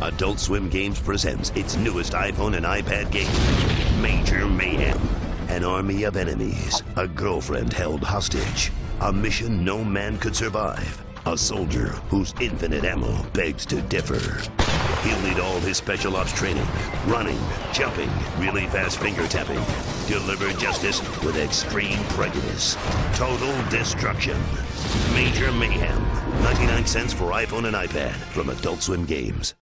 Adult Swim Games presents its newest iPhone and iPad game, Major Mayhem. An army of enemies, a girlfriend held hostage, a mission no man could survive, a soldier whose infinite ammo begs to differ. He'll need all his special ops training, running, jumping, really fast finger tapping, deliver justice with extreme prejudice, total destruction. Major Mayhem, 99 cents for iPhone and iPad from Adult Swim Games.